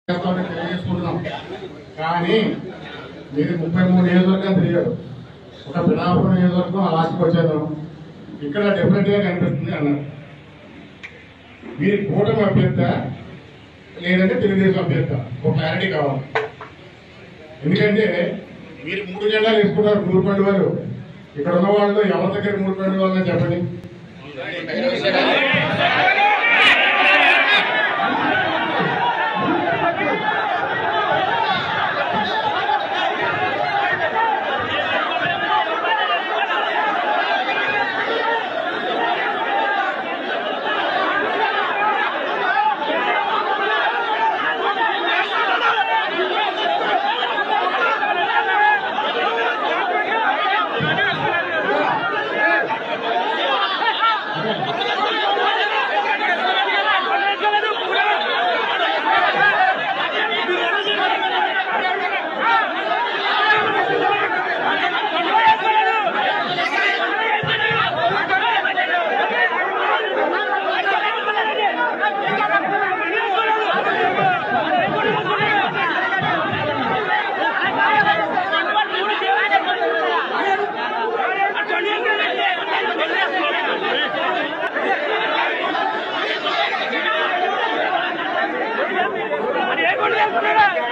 తెలియజేసుకుంటున్నాం. కానీ మీరు 33 నియోజకవర్గం తిరిగారు, ఒక పిఠాపురం నియోజకవర్గం లాస్ట్కి వచ్చాను, ఇక్కడ డెఫినెట్ గా కనిపిస్తుంది అన్నారు. మీరు కూటమి అభ్యర్థ లేదంటే తెలుగుదేశం అభ్యర్థ, ఒక క్లారిటీ కావాలి. ఎందుకంటే మీరు 3 జెండాలు వేసుకున్నారు, 3 పండు వారు. ఇక్కడ ఉన్న వాళ్ళు ఎవరి దగ్గర 3 పండు వాళ్ళని చెప్పండి. What